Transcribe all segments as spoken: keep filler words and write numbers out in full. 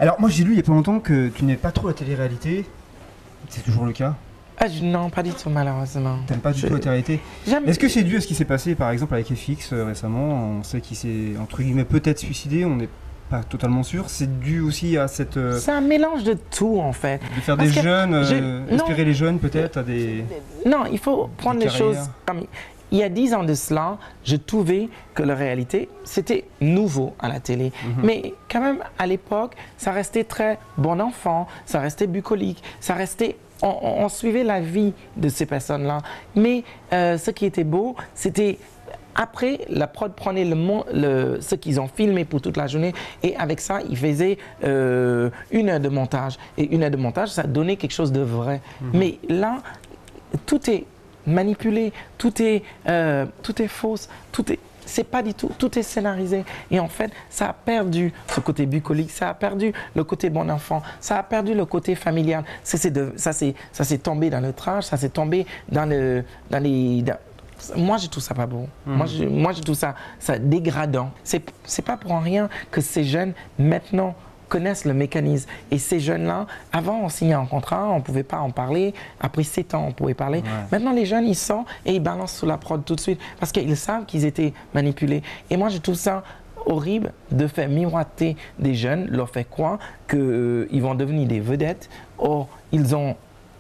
Alors moi j'ai lu il y a pas longtemps que tu n'aimes pas trop la télé-réalité. C'est toujours le cas? Ah, je, non, pas du tout, malheureusement. T'aimes pas du je... tout la télé-réalité? Est-ce que c'est dû à ce qui s'est passé par exemple avec F X euh, récemment? On sait qu'il s'est entre guillemets peut-être suicidé, on n'est pas totalement sûr. C'est dû aussi à cette... Euh, c'est un mélange de tout en fait. De faire Parce des jeunes, euh, je... inspirer les jeunes peut-être à des... Non, il faut prendre les carrières. choses comme... Il y a dix ans de cela, je trouvais que la réalité, c'était nouveau à la télé. Mm-hmm. Mais quand même, à l'époque, ça restait très bon enfant, ça restait bucolique, ça restait... On, on suivait la vie de ces personnes-là. Mais euh, ce qui était beau, c'était... Après, la prod prenait le, le, ce qu'ils ont filmé pour toute la journée et avec ça, ils faisaient euh, une heure de montage. Et une heure de montage, ça donnait quelque chose de vrai. Mm-hmm. Mais là, tout est manipulé, tout est, euh, tout est fausse, tout est... C'est pas du tout, tout est scénarisé. Et en fait, ça a perdu ce côté bucolique, ça a perdu le côté bon enfant, ça a perdu le côté familial. Ça s'est tombé dans le trash, ça s'est tombé dans, le, dans les... Dans... Moi, je trouve ça pas beau. Mmh. Moi, je, moi, je trouve ça, ça dégradant. C'est pas pour rien que ces jeunes, maintenant, connaissent le mécanisme. Et ces jeunes-là, avant, on signait un contrat, on ne pouvait pas en parler. Après sept ans, on pouvait parler. Ouais. Maintenant, les jeunes, ils sortent et ils balancent sous la prod tout de suite parce qu'ils savent qu'ils étaient manipulés. Et moi, je trouve ça horrible de faire miroiter des jeunes, leur faire croire qu'ils euh, vont devenir des vedettes. Or, ils ont...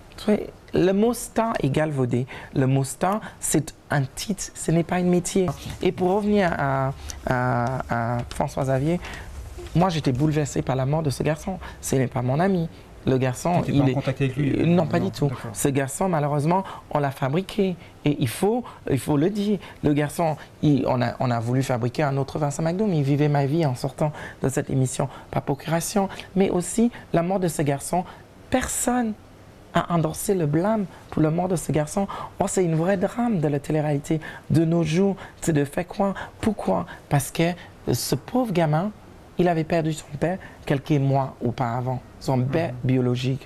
Le mot star est galvaudé. Le mot star, c'est un titre, ce n'est pas un métier. Et pour revenir à, à, à François Xavier, moi, j'étais bouleversée par la mort de ce garçon. Ce n'est pas mon ami. Le garçon, il est en contact avec lui? Non, pas non, du tout. Ce garçon, malheureusement, on l'a fabriqué. Et il faut, il faut le dire. Le garçon, il, on, a, on a voulu fabriquer un autre Vincent McDoom. Il vivait ma vie en sortant de cette émission par procuration. Mais aussi, la mort de ce garçon, personne a endossé le blâme pour la mort de ce garçon. Oh, c'est une vraie drame de la télé-réalité de nos jours. C'est de faire quoi? Pourquoi? Parce que ce pauvre gamin, il avait perdu son père quelques mois auparavant, son père mmh. biologique.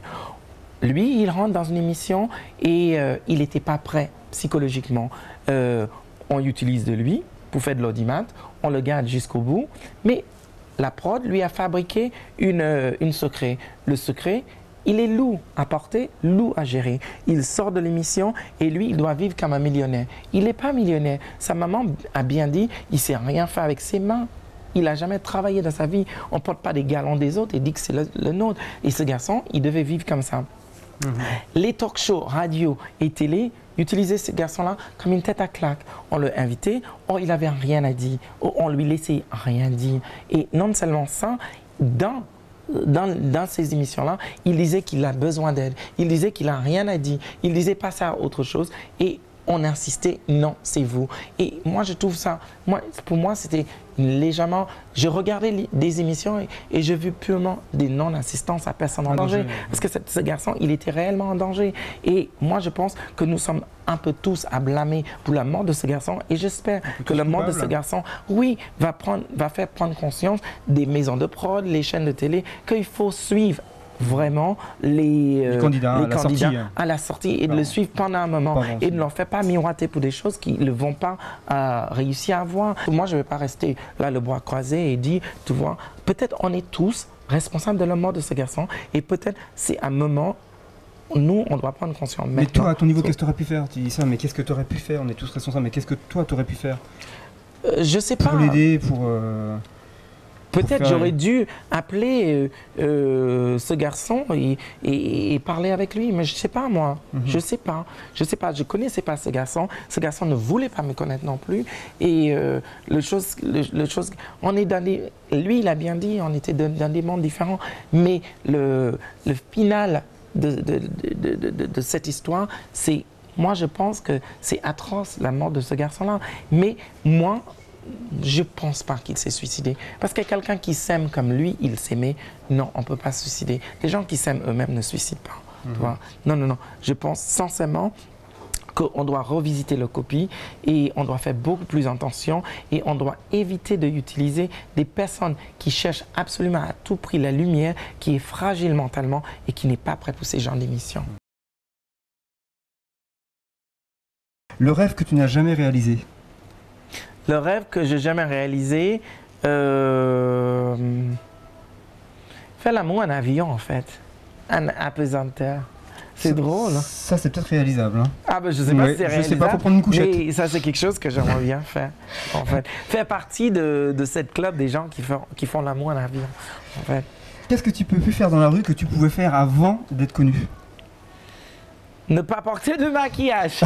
Lui, il rentre dans une émission et euh, il n'était pas prêt psychologiquement. Euh, on utilise de lui pour faire de l'audimat, on le garde jusqu'au bout, mais la prod lui a fabriqué une, euh, une secret. Le secret, il est lourd à porter, lourd à gérer. Il sort de l'émission et lui, il doit vivre comme un millionnaire. Il n'est pas millionnaire. Sa maman a bien dit, il ne sait rien faire avec ses mains. Il n'a jamais travaillé dans sa vie. On ne porte pas des galons des autres et dit que c'est le, le nôtre. Et ce garçon, il devait vivre comme ça. Mmh. Les talk shows, radio et télé utilisaient ce garçon-là comme une tête à claque. On le invitait, or il n'avait rien à dire. Or, on lui laissait rien dire. Et non seulement ça, dans, dans, dans ces émissions-là, il disait qu'il a besoin d'aide. Il disait qu'il n'a rien à dire. Il disait passer à autre chose. Et on insistait, non, c'est vous. Et moi, je trouve ça, moi, pour moi, c'était légèrement... Je regardais des émissions et, et j'ai vu purement des non-assistances à personne en danger. danger. Parce que ce, ce garçon, il était réellement en danger. Et moi, je pense que nous sommes un peu tous à blâmer pour la mort de ce garçon. Et j'espère que la mort de ce garçon, oui, va, prendre, va faire prendre conscience des maisons de prod, les chaînes de télé, qu'il faut suivre vraiment les, euh, les candidats, les à, la candidats sortie. à la sortie et de Pardon. le suivre pendant un moment Pardon. et de ne leur faire pas miroiter pour des choses qu'ils ne vont pas euh, réussir à voir. Moi, je ne vais pas rester là le bras croisé et dire, tu vois, peut-être on est tous responsables de la mort de ce garçon et peut-être c'est un moment nous, on doit prendre conscience. Mais toi, à ton niveau, qu'est-ce que tu aurais pu faire? Tu dis ça, mais qu'est-ce que tu aurais pu faire? On est tous responsables, mais qu'est-ce que toi, tu aurais pu faire? euh, Je sais pas. Pour l'aider, pour... Euh... Peut-être j'aurais dû appeler euh, euh, ce garçon et, et, et parler avec lui, mais je ne sais pas moi, mm-hmm. je ne sais pas, je ne sais pas, je ne connaissais pas ce garçon, ce garçon ne voulait pas me connaître non plus et euh, le chose, le, le chose, on est dans des, lui il a bien dit, on était dans, dans des mondes différents, mais le, le final de, de, de, de, de, de cette histoire, c'est, moi je pense que c'est atroce la mort de ce garçon-là, mais moi, je ne pense pas qu'il s'est suicidé. Parce que quelqu'un qui s'aime comme lui, il s'aimait, non, on ne peut pas se suicider. Les gens qui s'aiment eux-mêmes ne se suicident pas. Mm-hmm. Tu vois? Non, non, non. Je pense sincèrement qu'on doit revisiter le copie et on doit faire beaucoup plus attention et on doit éviter d'utiliser des personnes qui cherchent absolument à tout prix la lumière, qui est fragile mentalement et qui n'est pas prêt pour ces genres d'émissions. Le rêve que tu n'as jamais réalisé? Le rêve que j'ai jamais réalisé, euh, Faire l'amour en avion, en fait. En apesanteur. C'est drôle. Hein? Ça, c'est peut-être réalisable. Hein. Ah ben, je sais pas ouais, si c'est je réalisable. sais pas, faut prendre une couchette. Mais ça, c'est quelque chose que j'aimerais bien faire, en fait. Faire partie de, de cette club des gens qui font, qui font l'amour en avion, en fait. Qu'est-ce que tu peux plus faire dans la rue que tu pouvais faire avant d'être connu? Ne pas porter de maquillage.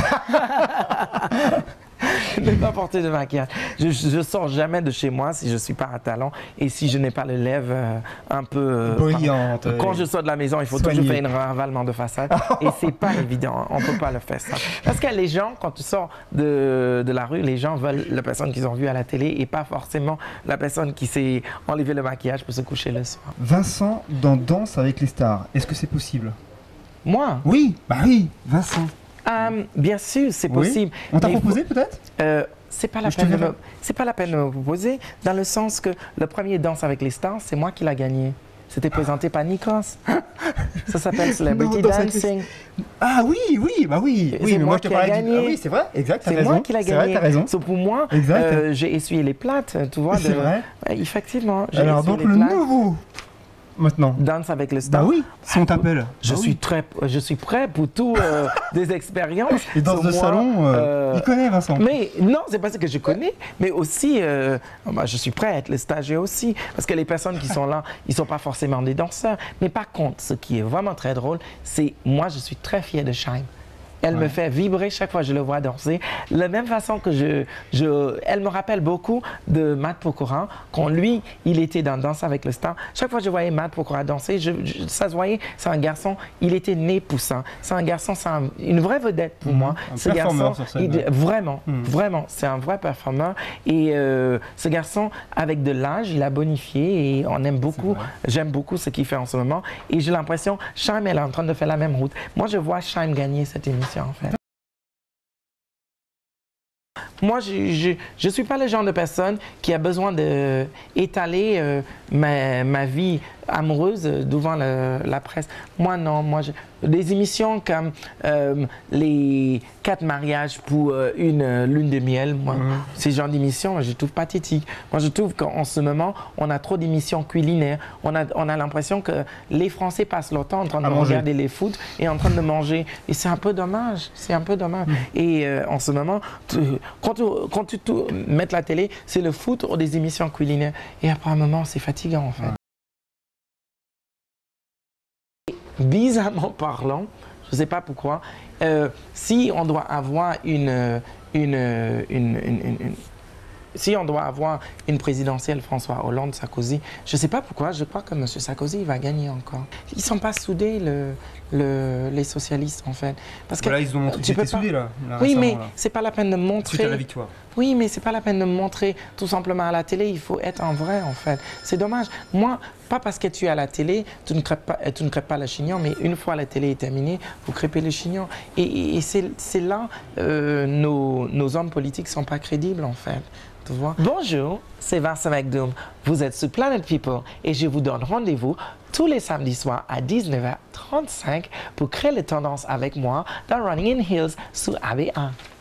Ne pas porter de maquillage. Je ne sors jamais de chez moi si je ne suis pas à talons et si je n'ai pas les lèvres euh, un peu... Euh, brillante. Quand, quand je sors de la maison, il faut soigné. toujours faire un ravalement de façade. Et c'est pas évident. On ne peut pas le faire ça. Parce que les gens, quand tu sors de, de la rue, les gens veulent la personne qu'ils ont vue à la télé et pas forcément la personne qui s'est enlevé le maquillage pour se coucher le soir. Vincent dans Danse avec les stars, est-ce que c'est possible? Moi? Oui, bah oui, Vincent. Euh, bien sûr, c'est Oui. possible. On t'a Mais proposé faut- peut-être? Euh, c'est pas la Je te peine de verrai. me, c'est pas la peine de me proposer, dans le sens que le premier Danse avec les stars, c'est moi qui l'a gagné. C'était présenté par Nikos. Ça s'appelle Celebrity Non, Danse avec les- Dancing. Ah oui, oui, bah oui. C'est Oui, mais moi moi je te qui ai parlais gagné. du... Ah oui, c'est vrai, exact, t'as C'est raison. moi qui l'a C'est vrai, gagné. t'as raison. So, pour moi, Exact. euh, j'ai essuyé les plates, tu vois. C'est de- vrai. Ouais, effectivement. j'ai Alors essuyé donc les le plates. nouveau, maintenant. Danse avec le star. Bah oui, si on t'appelle. Je Bah suis oui. très, je suis prêt pour tout euh, des expériences. Et dans So, le moi, salon, euh, euh, il connaît Vincent. Mais non, c'est pas ce que je connais, mais aussi, euh, bah, je suis prêt à être le stagiaire aussi, parce que les personnes qui sont là, ils sont pas forcément des danseurs. Mais par contre, ce qui est vraiment très drôle, c'est moi, je suis très fier de Shine. Elle Ouais. me fait vibrer chaque fois que je le vois danser. De la même façon que je, je... Elle me rappelle beaucoup de Matt Pokora. Quand lui, il était dans Danse avec le Star, chaque fois que je voyais Matt Pokora danser, je, je- ça se voyait, c'est un garçon, il était né pour ça. C'est un garçon, c'est un- une vraie vedette pour Mhm. moi. Un Ce performeur garçon, sur scène, il- ouais. vraiment, Mhm. vraiment, c'est un vrai performeur. Et euh, ce garçon, avec de l'âge, il a bonifié et on aime beaucoup. vrai. J'aime beaucoup ce qu'il fait en ce moment. Et j'ai l'impression, Shime, elle est en train de faire la même route. Moi, je vois Shime gagner cette émission, en fait. Moi, je ne suis pas le genre de personne qui a besoin d'étaler euh, ma, ma vie amoureuse devant le- la presse. Moi, non. Moi, je- des émissions comme euh, les quatre mariages pour euh, une euh, lune de miel, moi, Mhm. ces genres d'émissions, moi, je trouve pathétique. Moi, je trouve qu'en ce moment, on a trop d'émissions culinaires. On a, on a l'impression que les Français passent leur temps en train de À manger. regarder les foot et en train de manger. Et c'est un peu dommage. C'est un peu dommage. Et euh, en ce moment, tu- quand tu, quand tu tou- mets la télé, c'est le foot ou des émissions culinaires. Et après un moment, c'est fatigant, en fait. Ouais. Bizarrement parlant, je ne sais pas pourquoi, euh, si on doit avoir une, une, une, une- une- une- si on doit avoir une présidentielle François Hollande, Sarkozy, je ne sais pas pourquoi, je crois que M. Sarkozy il va gagner encore. Ils ne sont pas soudés, le, le- les socialistes, en fait. Parce que Voilà, ils ont montré tu qu'ils peux étaient pas- soudés là. là, Oui, récemment, mais là. c'est pas la peine de Suite à montrer. la victoire. Oui, mais c'est pas la peine de montrer tout simplement à la télé. Il faut être en vrai, en fait. C'est dommage. Moi, pas parce que tu es à la télé, tu ne crêpes pas, euh, tu ne crêpes pas le chignon, mais une fois la télé est terminée, vous crêpez le chignon. Et, et- et c'est c'est là euh, nos, nos hommes politiques sont pas crédibles, en fait. Tu vois? Bonjour, c'est Vincent McDoom. Vous êtes sur Planet People et je vous donne rendez-vous tous les samedis soirs à dix-neuf heures trente-cinq pour créer les tendances avec moi dans Running in Heels sur A B un.